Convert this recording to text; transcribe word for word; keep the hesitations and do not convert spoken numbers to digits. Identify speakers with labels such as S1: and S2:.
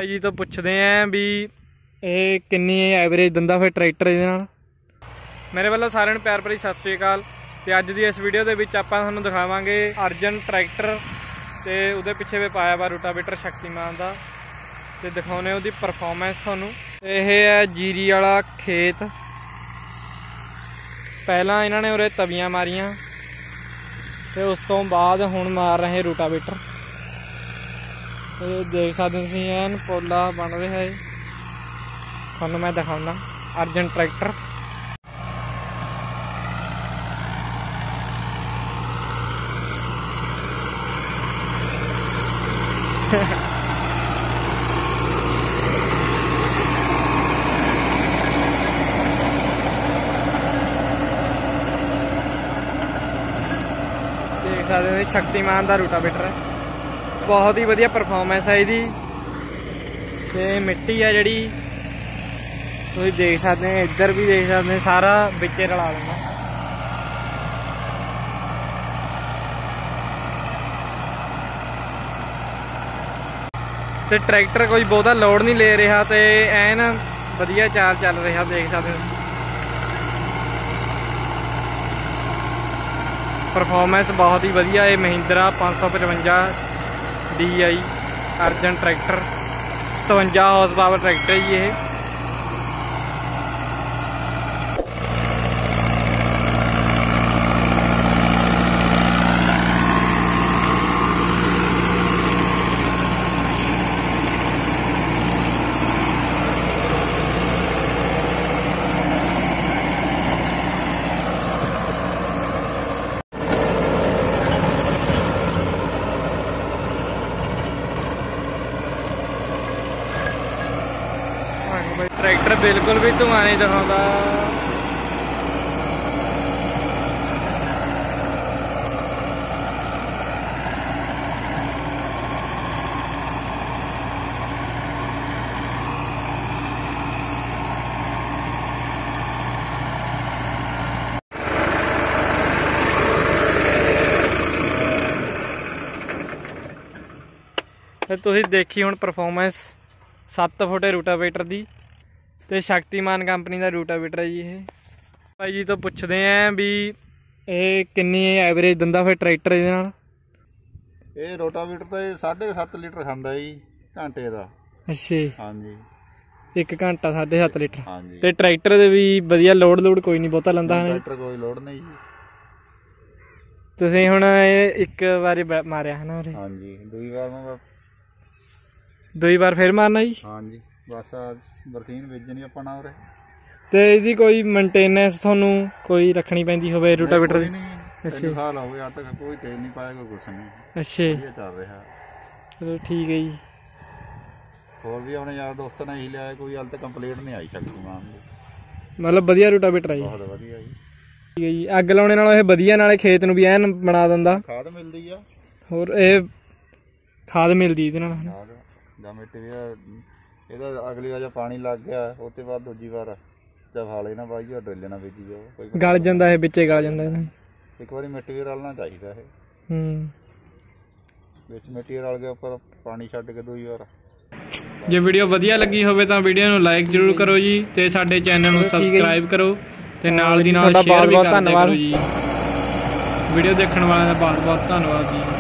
S1: भाई जी तो पुछते हैं भी ये किन्नी एवरेज दिंदा फिर ट्रैक्टर इहदे नाल। मेरे वालों सारिਆਂ ਨੂੰ प्यार भरी सत श्री अकाल। तो अज की इस वीडियो के विच आपां तुहानूं दिखावांगे अर्जन ट्रैक्टर ते उहदे पिछे भी पाया वा रोटावेटर शक्तिमान का, तो दिखाने उसकी परफॉर्मेंस तुहानूं। यह है जीरी वाला खेत। पहला इन्होंने उरे तवियां मारियां तो उस तो बाद हुण मार रहे रोटावेटर। तो देख सकते तुसीं एन पोला बन रहा है, तुहानूं मैं दिखाउंदा अर्जन ट्रैक्टर। देख सकते शक्तिमान का रोटावेटर है, बहुत ही वधिया परफॉर्मेंस है इसकी। ते मिट्टी है जिहड़ी तुसीं देख सकते हैं, इधर भी देख सकते हैं, सारा विचे रला देना। ते ट्रैक्टर कोई बहुता लोड नहीं ले रहा, तो एन वधिया चाल चल रहा। देख सकते हो परफॉर्मेंस बहुत ही वधिया है। महिंद्रा पाँच सौ पचवंजा डी आई अर्जन ट्रैक्टर सतवंजा हॉर्स पावर ट्रैक्टर ही ये। ट्रैक्टर बिल्कुल भी धुआं नहीं दिखाता। तुसीं देखी हुण परफॉर्मेंस सत्त फुट रोटावेटर दी ते शक्तिमान कंपनी का रोटावेटर है जी। ये भाई जी तो पुछते हैं भी ये किन्नी एवरेज दिंदा फिर ट्रैक्टर इहदे नाल।
S2: ये रोटावेटर तो साढ़े सत्त लीटर खांदा जी घंटे का।
S1: अच्छा
S2: हाँ जी,
S1: एक घंटा साढ़े सत्त लीटर।
S2: हाँ जी,
S1: ते ट्रैक्टर दे भी वधिया लोड लोड कोई नहीं बहुता लंदा है।
S2: ट्रैक्टर कोई लोड नहीं जी।
S1: तुसीं हुण एक बारी मारिया है ना उरे?
S2: हाँ जी, दूई बार मैं
S1: दुई बार फिर मारना जी।
S2: हाँ जी, बस बरसीन बेचनी अपना उरे।
S1: ते इहदी कोई मेंटेनेंस तुहानूं कोई रखनी पैंदी होवे रोटावेटर दी?
S2: अच्छा, साल हो गए अज तक कोई तेल नहीं पाया, कोई कुछ नहीं।
S1: अच्छा,
S2: ये चल रहा।
S1: चलो ठीक है जी।
S2: होर भी अपने यार दोस्तों ने ही लिया, कोई हाल तक कंप्लीट नहीं आई शक्तिमान दी।
S1: मतलब वधिया रोटावेटर है जी,
S2: बहुत वधिया जी।
S1: ठीक है जी। अग लाने नालों ये वधिया, नाले खेत नूं भी एन बना दिंदा।
S2: खाद मिलदी आ,
S1: होर ये खाद मिलदी इहदे नाल।
S2: ਜਾਂ ਮਿੱਟੀ ਇਹਦਾ ਅਗਲੀ ਵਾਰ ਪਾਣੀ ਲੱਗ ਗਿਆ ਉਸ ਤੋਂ ਬਾਅਦ ਦੂਜੀ ਵਾਰ ਜਦ ਹਾਲੇ ਨਾ ਬਾਈ ਉਹ ਡਰਿੱਲ ਨਾ ਬੀਜੀ ਜਾਓ, ਕੋਈ
S1: ਗਲ ਜਾਂਦਾ ਇਹ ਵਿੱਚੇ ਗਲ ਜਾਂਦਾ ਇਹਦਾ।
S2: ਇੱਕ ਵਾਰੀ ਮਿੱਟੀ ਵੀ ਰਲਣਾ ਚਾਹੀਦਾ ਇਹ।
S1: ਹੂੰ,
S2: ਵਿੱਚ ਮਿੱਟੀ ਰਲ ਗਿਆ ਉੱਪਰ ਪਾਣੀ ਛੱਡ ਕੇ ਦੂਜੀ ਵਾਰ।
S1: ਜੇ ਵੀਡੀਓ ਵਧੀਆ ਲੱਗੀ ਹੋਵੇ ਤਾਂ ਵੀਡੀਓ ਨੂੰ ਲਾਈਕ ਜ਼ਰੂਰ ਕਰੋ ਜੀ, ਤੇ ਸਾਡੇ ਚੈਨਲ ਨੂੰ ਸਬਸਕ੍ਰਾਈਬ ਕਰੋ, ਤੇ ਨਾਲ ਦੀ ਨਾਲ ਸ਼ੇਅਰ ਵੀ ਕਰਦੇ ਕਰੋ ਜੀ। ਵੀਡੀਓ ਦੇਖਣ ਵਾਲਿਆਂ ਦਾ ਬਹੁਤ ਬਹੁਤ ਧੰਨਵਾਦ ਜੀ।